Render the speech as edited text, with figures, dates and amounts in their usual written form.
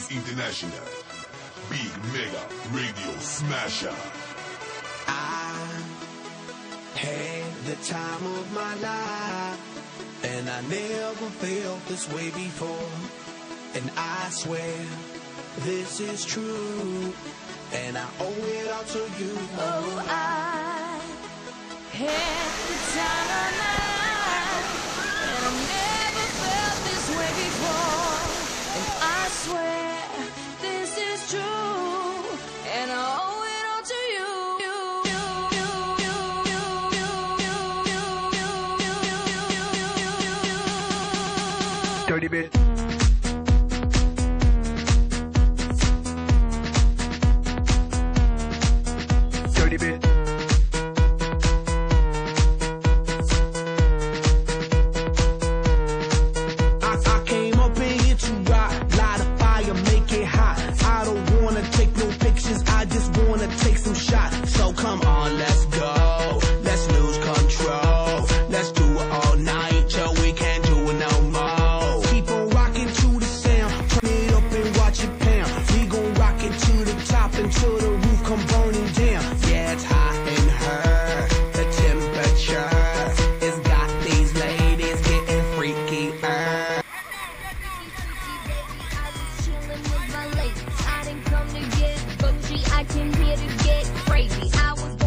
International. Big Mega Radio Smasher. I had the time of my life, and I never felt this way before. And I swear this is true, and I owe it all to you. Oh, I had the time of my life, and I never felt this way before. And I swear this is true, and I owe it all to you. Dirty bit. Dirty bit. I came up in here to rock, light a fire, make it hot. I don't wanna take no pictures, I just wanna take some shots. So come on, let's go, let's lose control. Let's do it all night till we can't do it no more. Keep on rocking to the sound, turn it up and watch it pound. We gon' rock it to the top until the roof come burning down. Yeah, it's hot in her, the temperature has got these ladies getting freaky. I was chillin' with my ladies. I didn't come to get bougie, I came here to get crazy. I was